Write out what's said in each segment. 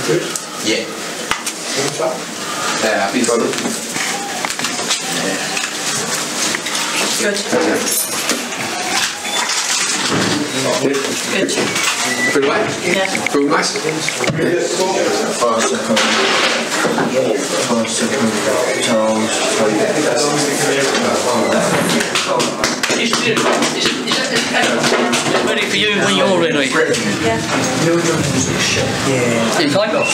Good? Yeah. Water? Happy. Got it. Yeah. Good. Good. Good way? Yeah. Good nice. Ready for you when you're ready. Yeah. In time? Hi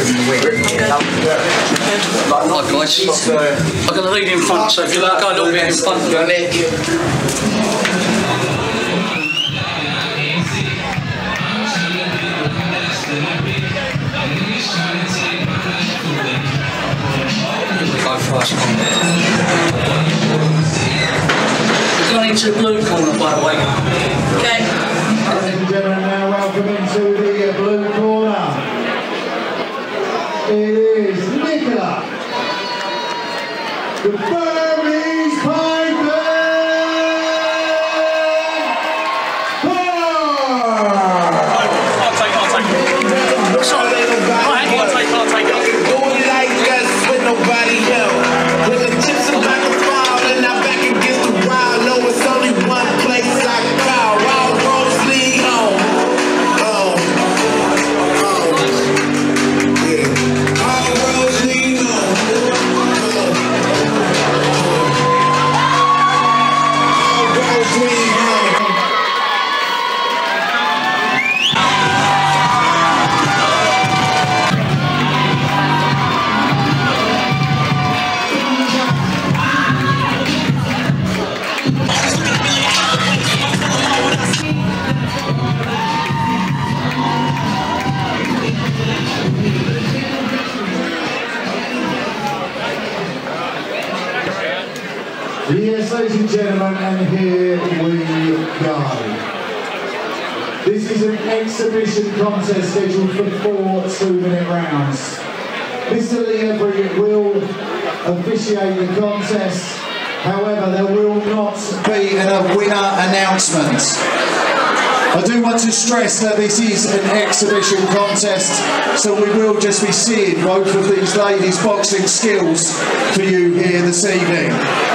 guys. I'm going to lead in front, so if you like, go a little bit in front of me. Go fast. We're going into the blue corner, by the way. Okay. Ladies and gentlemen, now welcome into the blue corner. It is Nicola, the Burmese Python. I'll take it. Sorry. I'll take it. Do it like us with nobody else. When the chips are about to fall and I'm back against the wall, know it's only one place I call. All roads lead home. Yeah. All roads lead home. All roads lead home. Yes, ladies and gentlemen, and here we go. This is an exhibition contest scheduled for 4 2-minute rounds. Mr. Leobury will officiate the contest, however there will not be a winner announcement. I do want to stress that this is an exhibition contest, so we will just be seeing both of these ladies' boxing skills for you here this evening.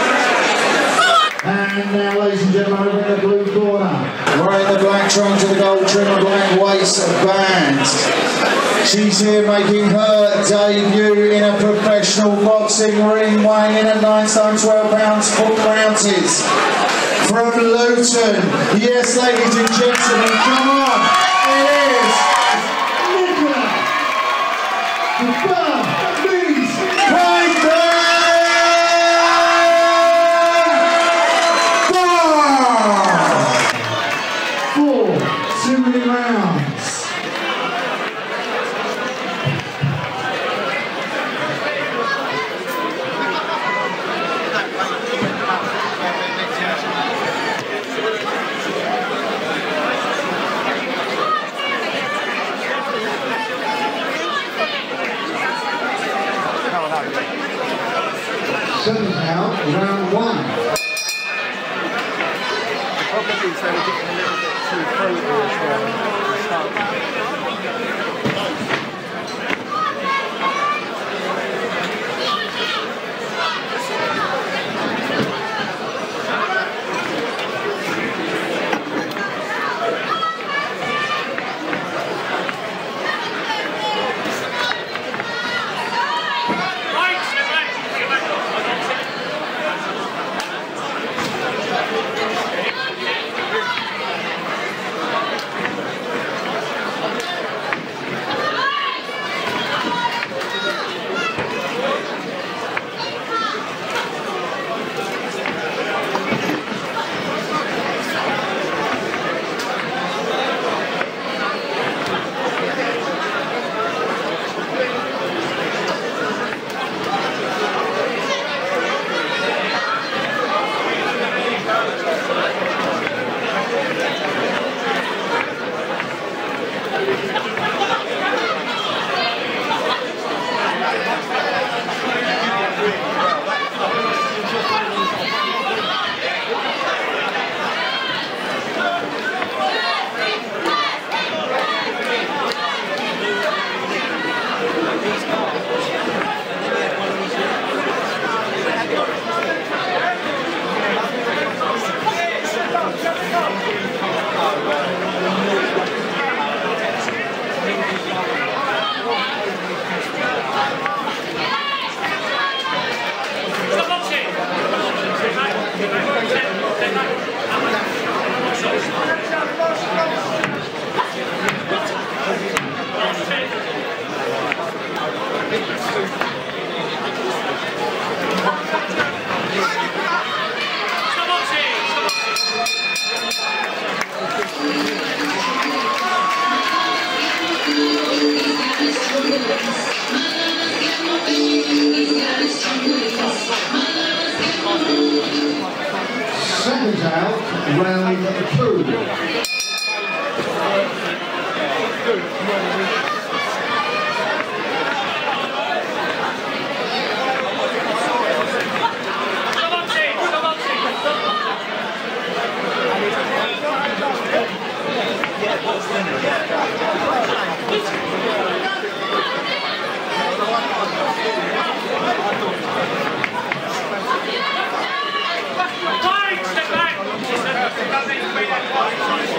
And now, ladies and gentlemen, over in the blue corner, wearing the black trunks with the gold trim and black waistband. She's here making her debut in a professional boxing ring, weighing in at 9 stones 12 pounds 4 ounces. From Luton, yes, ladies and gentlemen, come on, it is Nicola, the Burmese Python! 4 2-minute rounds. Seventh now, round 1. Probably so we're getting a little bit too free as well. Seconds out, round 2. Step back!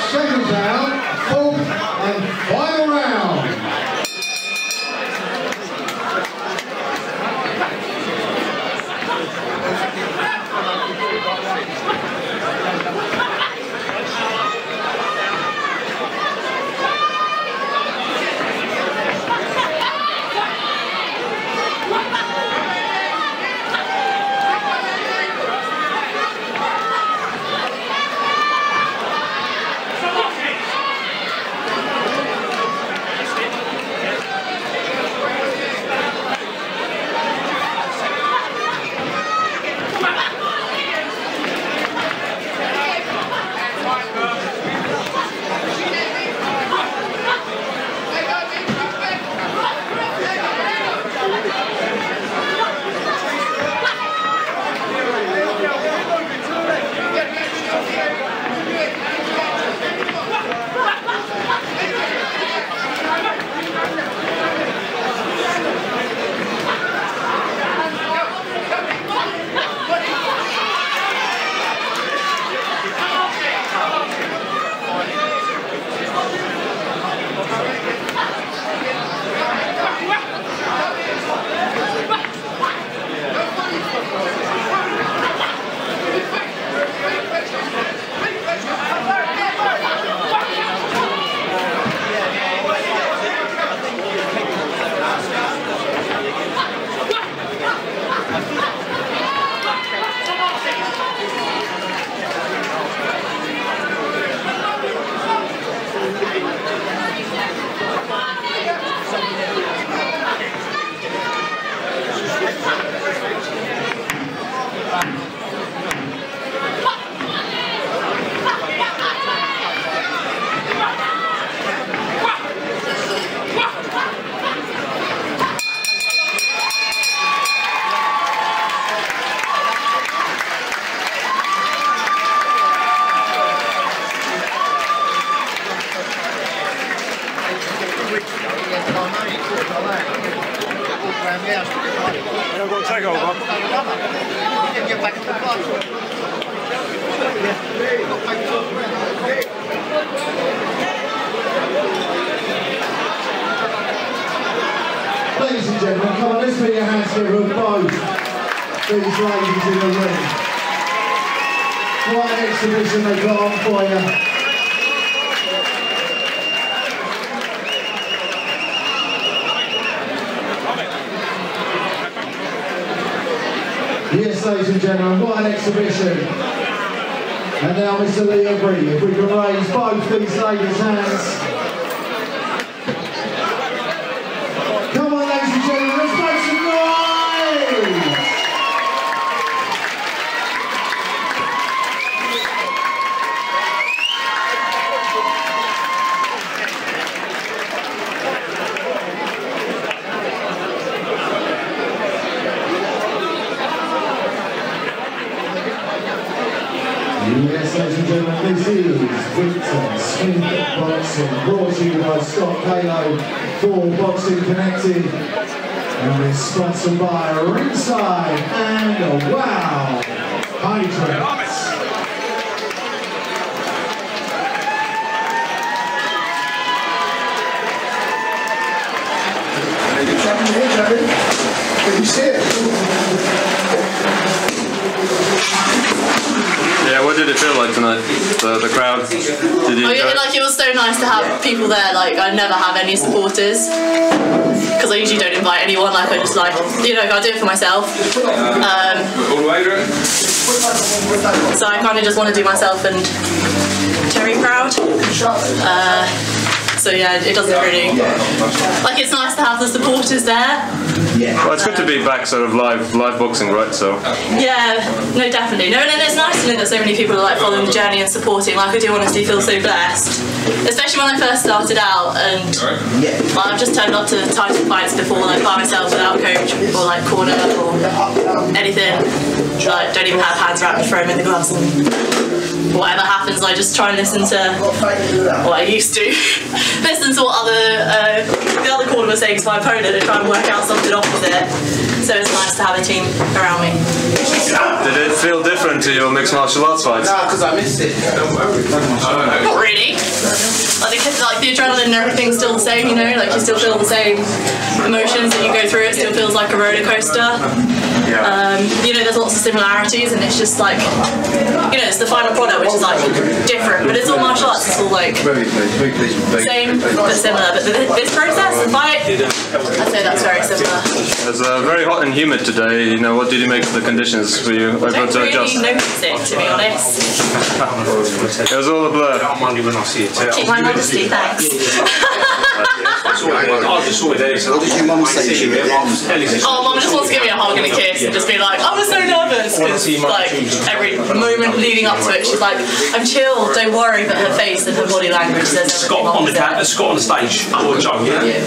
second round, fourth and final round. Ladies and gentlemen, come on, let's put your hands together with both these ladies in the ring. What an exhibition they got on for you. Yes, ladies and gentlemen, what an exhibition. And now Mr. Lee O'Brien, if we can raise both these ladies' hands. Come on, ladies and gentlemen, let's make some noise! Yes, ladies and gentlemen, this is Winton Smith Boxing, brought to you by Scott Kalo for Boxing Connected, and it's sponsored by Ringside and Wow Hydrants. Can you see it? Yeah, what did it feel like tonight? The crowd? Did you enjoy it? Like, it was so nice to have people there. Like, I never have any supporters because I usually don't invite anyone. Like, I just I do it for myself. So I kind of just want to do myself and Terry proud. So yeah, it doesn't really, like, it's nice to have the supporters there. Well, it's good to be back sort of live boxing, right? So yeah, no, definitely. No, and it's nice to know that so many people are like following the journey and supporting. Like, I do honestly feel so blessed, especially when I first started out, and I've just turned up to title fights before, like by myself without a coach or like corner or anything. Like, don't even have hands wrapped, throw them in the gloves, and whatever happens, I just try and listen to what I used to listen to what the other corner was saying to my opponent and try and work out something opposite. So it's nice to have a team around me. did it feel different to your mixed martial arts fights? Nah, because I missed it. Not really. and everything's still the same, you know, like you still feel the same emotions that you go through. It still feels like a roller coaster. You know, there's lots of similarities, and it's just like, you know, it's the final product which is like different, but it's all martial arts. It's all like same but similar. But this process, the fight, I'd say that's very similar. It's very hot and humid today. You know, what did you make of the conditions for you? I don't really notice it, to be honest. It was all a blur. Keep my modesty, thanks. What did your mum say to you? Oh, Mum just wants to give me a hug and a kiss and just be like, I was so nervous, because like every moment leading up to it, she's like, I'm chill, don't worry, but her face and her body language says everything. Scott on the stage, or Joe, yeah?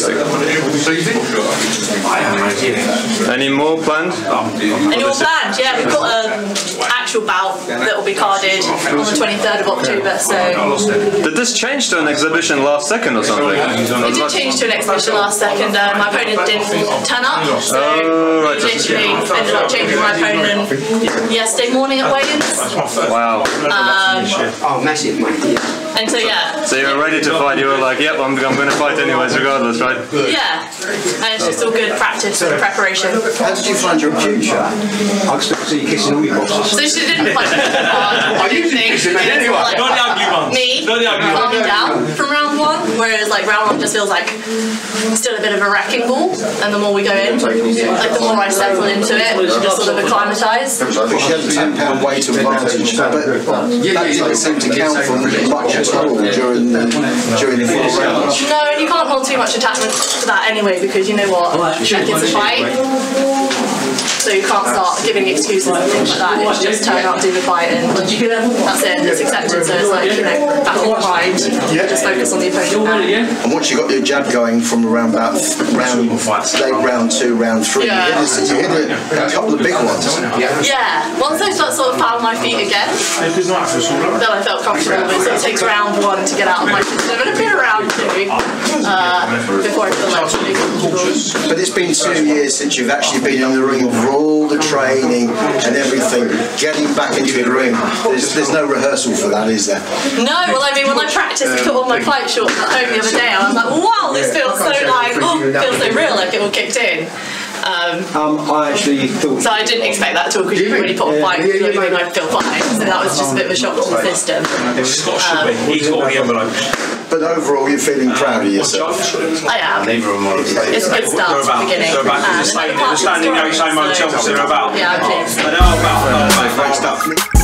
Any more planned? Any more planned? Yeah, we've got an actual bout that will be carded on the 23rd of October, so... Did this change to an exhibition last second or something? We did change to an exhibition last second. My opponent didn't turn up, so we literally ended up changing my opponent yesterday morning at weigh-ins. Wow. Massive, mate. And so, yeah. So you were ready to fight, you were like, yep, I'm going to fight anyways, regardless, right? Yeah. And it's just all good practice and preparation. How did you find your future? I expect to see you kissing all your bosses. So she didn't fight hard. Are you kissing me anyway? Not the ugly ones. Me, calming down from round one, whereas like round one just feels like still a bit of a wrecking ball, and the more we go in, like the more I settle into it, just sort of acclimatise. But she has a £10 weight advantage, but that doesn't seem to count for much at all during the 4 rounds. No, and you can't hold too much attachment to that anyway, because you know what, like it's a fight. So you can't start giving excuses and things like that. It's just turn up, do the fight, and that's it. It's accepted. So it's like, you know, back in the mind. Just focus on the opponent now. And once you got your jab going from around about round 2, round 3, you hit a couple of big ones. Yeah. Once I sort of found my feet again, then I felt comfortable with it. It takes round 1 to get out of my system, and a bit of round 2 before I feel like really comfortable. But it's been 2 years since you've actually been in the ring for all the training and everything. Getting back into the ring, there's no rehearsal for that, is there? No, well, I mean, when I practiced and put on my fight shorts at home the other day, I was like, wow, this feels so like, feels so real, like it all kicked in. I actually thought... So I didn't expect that at all, because you really put on fight, you don't think I'd feel fine. So that was just a bit of a shock to the system. He's got the envelope. But overall, you're feeling proud of yourself. I am. It's a good start to the beginning. They're standing outside my hotel, so they're about. Yeah, I'm pleased. They're about. Great stuff.